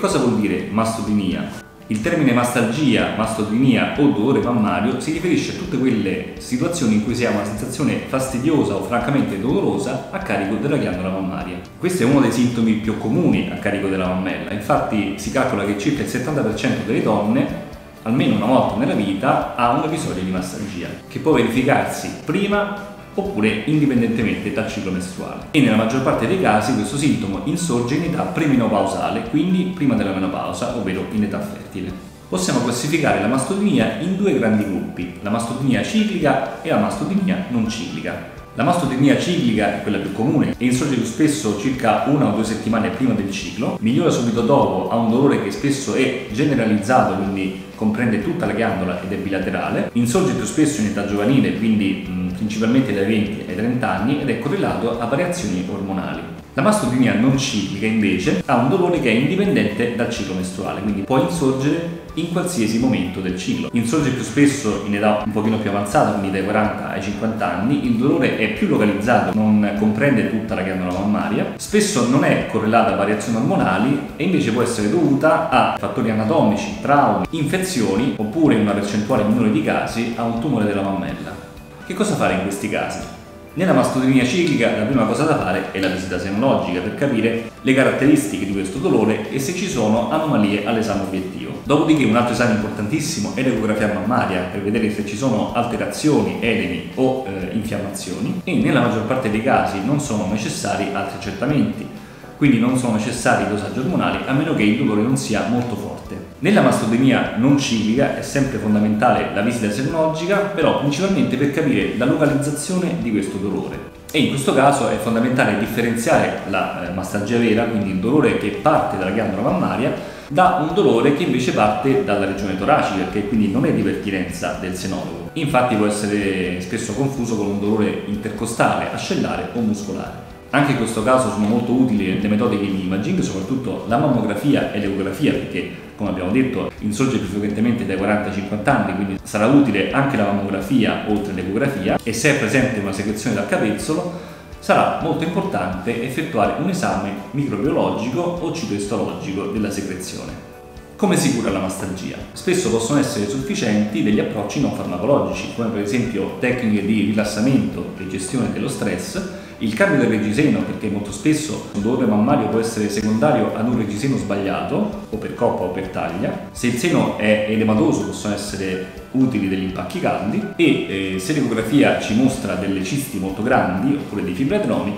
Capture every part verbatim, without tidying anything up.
cosa vuol dire mastodynia? Il termine mastalgia, mastodynia o dolore mammario si riferisce a tutte quelle situazioni in cui si ha una sensazione fastidiosa o francamente dolorosa a carico della ghiandola mammaria. Questo è uno dei sintomi più comuni a carico della mammella, infatti si calcola che circa il settanta per cento delle donne, almeno una volta nella vita, ha un episodio di mastalgia, che può verificarsi prima oppure indipendentemente dal ciclo mestruale. E nella maggior parte dei casi questo sintomo insorge in età premenopausale, quindi prima della menopausa, ovvero in età fertile. Possiamo classificare la mastodynia in due grandi gruppi, la mastodynia ciclica e la mastodynia non ciclica. La mastodynia ciclica è quella più comune e insorge più spesso circa una o due settimane prima del ciclo, migliora subito dopo, ha un dolore che spesso è generalizzato, quindi comprende tutta la ghiandola ed è bilaterale, insorge più spesso in età giovanile, quindi mh, principalmente dai venti ai trenta anni, ed è correlato a variazioni ormonali. La mastodynia non ciclica invece ha un dolore che è indipendente dal ciclo mestruale, quindi può insorgere in qualsiasi momento del ciclo. Insorge più spesso in età un pochino più avanzata, quindi dai quaranta ai cinquanta anni, il dolore è più localizzato, non comprende tutta la ghiandola mammaria, spesso non è correlata a variazioni ormonali e invece può essere dovuta a fattori anatomici, traumi, infezioni oppure in una percentuale minore di casi a un tumore della mammella. Che cosa fare in questi casi? Nella mastodynia ciclica la prima cosa da fare è la visita senologica per capire le caratteristiche di questo dolore e se ci sono anomalie all'esame obiettivo. Dopodiché un altro esame importantissimo è l'ecografia mammaria per vedere se ci sono alterazioni, edemi o eh, infiammazioni, e nella maggior parte dei casi non sono necessari altri accertamenti, quindi non sono necessari dosaggi ormonali a meno che il dolore non sia molto forte. Nella mastodynia non ciclica è sempre fondamentale la visita senologica, però principalmente per capire la localizzazione di questo dolore. E in questo caso è fondamentale differenziare la eh, mastalgia vera, quindi il dolore che parte dalla ghiandola mammaria, da un dolore che invece parte dalla regione toracica, che quindi non è di pertinenza del senologo. Infatti può essere spesso confuso con un dolore intercostale, ascellare o muscolare. Anche in questo caso sono molto utili le metodiche di imaging, soprattutto la mammografia e l'ecografia, perché come abbiamo detto insorge più frequentemente dai quaranta ai cinquanta anni, quindi sarà utile anche la mammografia oltre all'ecografia, e se è presente una secrezione dal capezzolo sarà molto importante effettuare un esame microbiologico o citoistologico della secrezione. Come si cura la mastalgia? Spesso possono essere sufficienti degli approcci non farmacologici, come per esempio tecniche di rilassamento e gestione dello stress, il cambio del reggiseno, perché molto spesso un dolore mammario può essere secondario ad un reggiseno sbagliato, o per coppa o per taglia. Se il seno è edematoso possono essere utili degli impacchi caldi e eh, se l'ecografia ci mostra delle cisti molto grandi oppure dei fibroadenomi,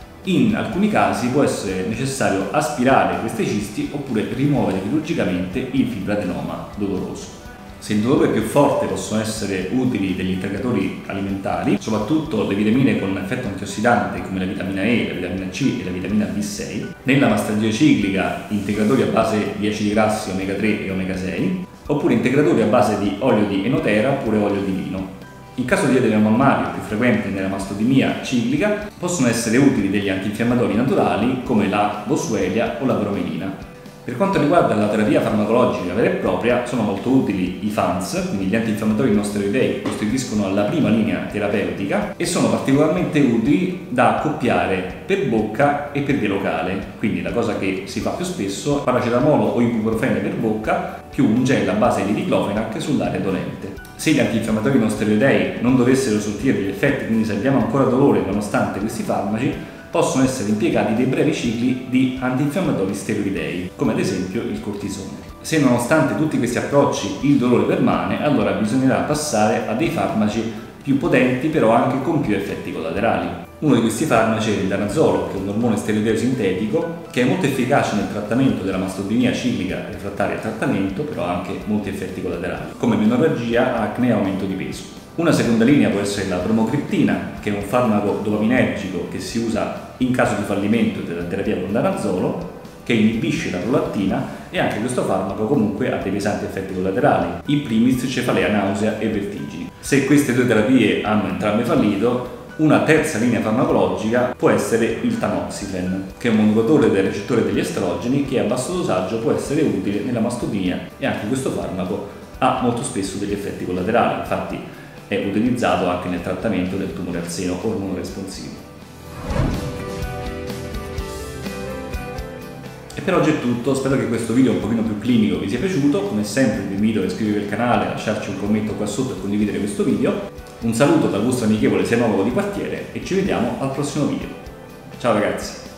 in alcuni casi può essere necessario aspirare queste cisti oppure rimuovere chirurgicamente il fibroadenoma doloroso. Se il dolore è più forte possono essere utili degli integratori alimentari, soprattutto le vitamine con un effetto antiossidante come la vitamina E, la vitamina C e la vitamina B sei. Nella mastalgia ciclica integratori a base di acidi grassi omega tre e omega sei, oppure integratori a base di olio di enotera oppure olio di lino. In caso di edema mammario più frequente nella mastodynia ciclica possono essere utili degli antinfiammatori naturali come la boswellia o la bromelina. Per quanto riguarda la terapia farmacologica vera e propria, sono molto utili i F A N S, quindi gli antinfiammatori non steroidei che costituiscono la prima linea terapeutica e sono particolarmente utili da accoppiare per bocca e per via locale. Quindi la cosa che si fa più spesso è paracetamolo o ibuprofene per bocca più un gel a base di diclofenac sull'area dolente. Se gli antinfiammatori non steroidei non dovessero sortire degli effetti, quindi se abbiamo ancora dolore nonostante questi farmaci, possono essere impiegati dei brevi cicli di antinfiammatori steroidei, come ad esempio il cortisone. Se nonostante tutti questi approcci il dolore permane, allora bisognerà passare a dei farmaci più potenti, però anche con più effetti collaterali. Uno di questi farmaci è il danazolo, che è un ormone steroideo sintetico, che è molto efficace nel trattamento della mastodynia ciclica refrattaria al trattamento, però ha anche molti effetti collaterali, come menorragia, acne e aumento di peso. Una seconda linea può essere la bromocriptina, che è un farmaco dopaminergico che si usa in caso di fallimento della terapia con danazolo, che inibisce la prolattina, e anche questo farmaco comunque ha dei pesanti effetti collaterali, in primis cefalea, nausea e vertigini. Se queste due terapie hanno entrambe fallito, una terza linea farmacologica può essere il tamoxifen, che è un modulatore del recettore degli estrogeni che a basso dosaggio può essere utile nella mastodynia, e anche questo farmaco ha molto spesso degli effetti collaterali, infatti è utilizzato anche nel trattamento del tumore al seno ormonoresponsivo. E per oggi è tutto, spero che questo video un pochino più clinico vi sia piaciuto. Come sempre vi invito a iscrivervi al canale, a lasciarci un commento qua sotto e condividere questo video. Un saluto dal vostro amichevole Siamologo di quartiere e ci vediamo al prossimo video. Ciao ragazzi!